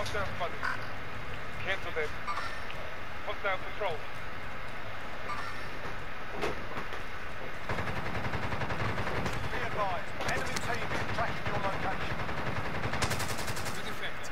Touchdown funding. Cancel them. Hostile control. Be advised, enemy team is tracking your location. Good effect.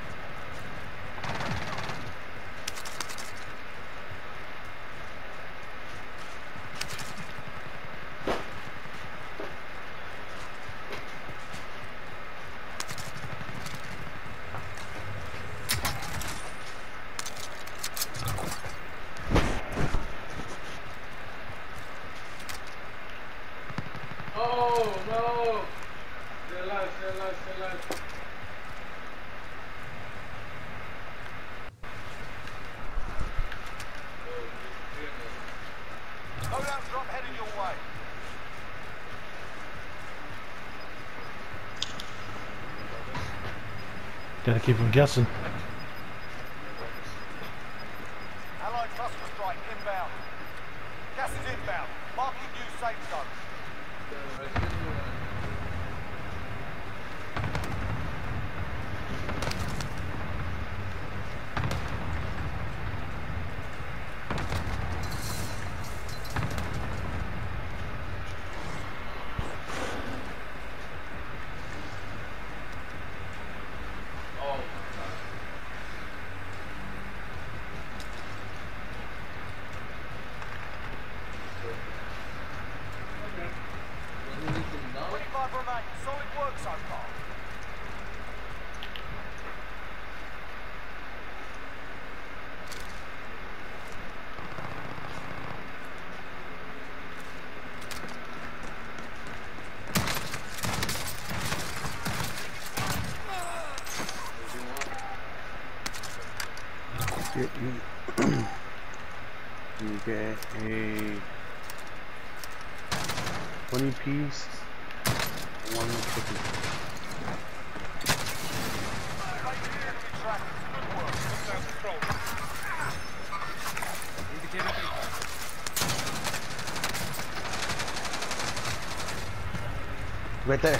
Oh no! Stay alive, stay alive, stay alive. Loadout drop heading your way. Gotta keep him guessing. Allied cluster strike inbound. Gas is inbound. Marking new safe zone. Solid work so far. You get a 20 piece, one chicken. Right there.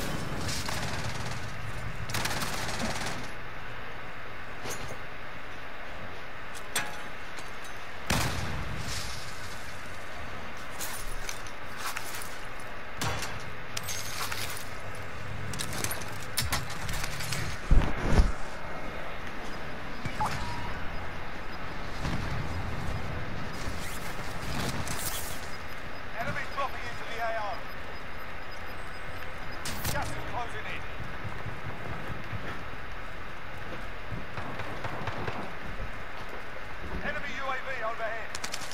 Enemy dropping into the AO. Gas is closing in. Enemy UAV overhead.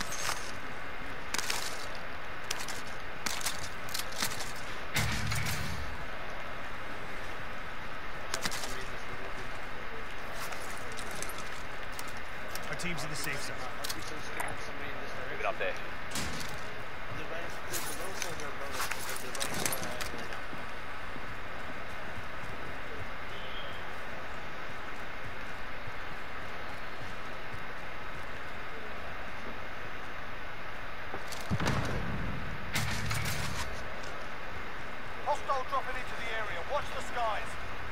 Our team's in the safe zone. Move it up there. Hostile dropping into the area. Watch the skies.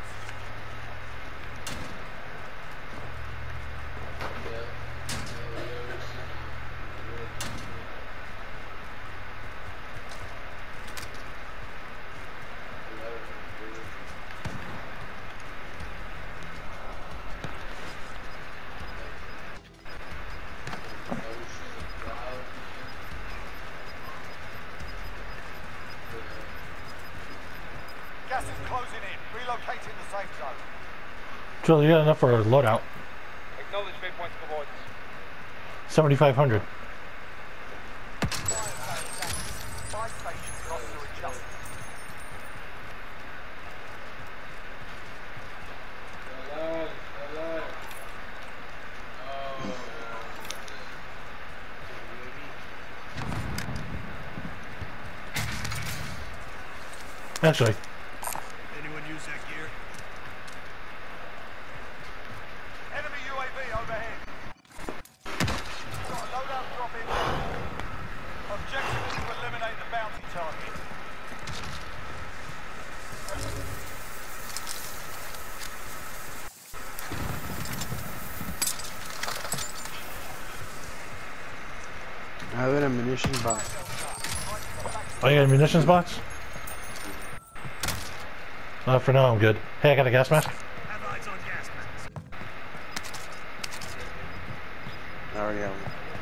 Gas is closing in. Relocating the safe zone. Joel, you got enough for a loadout. Acknowledge waypoint avoidance. 7,500. Buy station costs are adjusted. Stay alive, stay alive. Actually, Anyone use that gear? Enemy UAV overhead. Got a loadout drop in. Objective is to eliminate the bounty target. have an ammunition box. Oh, you got a munitions box? For now, I'm good. Hey, I got a gas mask. Have eyes on gas masks. I already have one.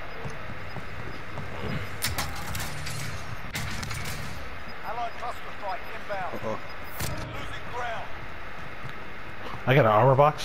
Allied cluster strike inbound. Uh-oh. Losing ground. I got an armor box.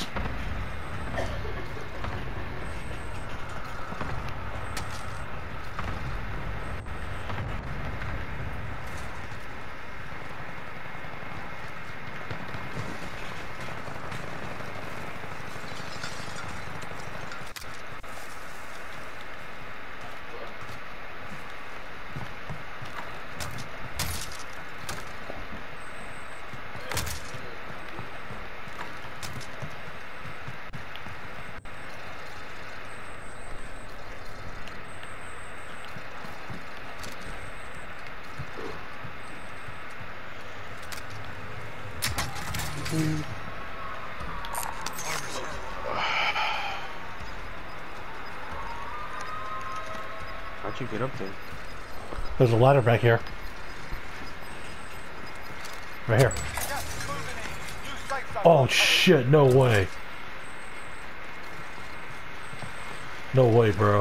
How'd you get up there? There's a ladder back here. Right here. Gas is moving in. New safe zone. Oh shit, no way. No way, bro.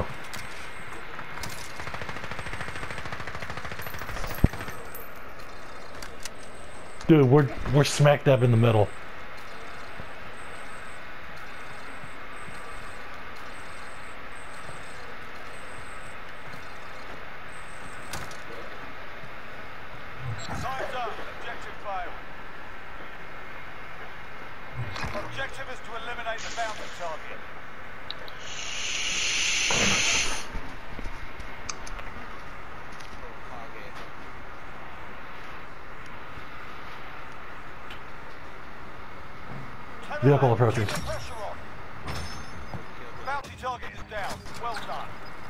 Dude, we're smack dab in the middle. Time's up. Objective failed. Objective is to eliminate the bounty target. Vehicle approaching. Keep the pressure on. Bounty target is down. Well done.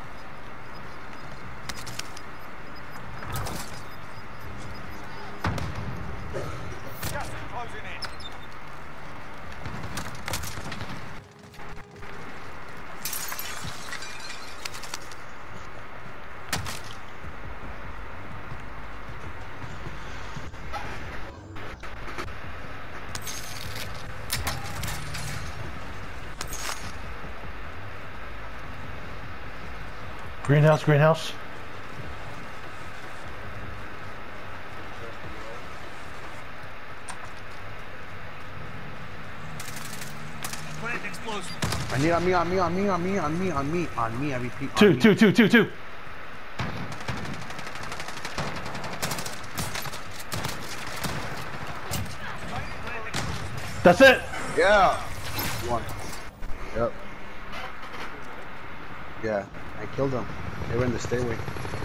Gas is closing in. Greenhouse, greenhouse. Plant explosive. I need on me, I repeat. on Two, me. two. That's it. Yeah. One. Yep. Yeah, I killed them. They were in the stairway.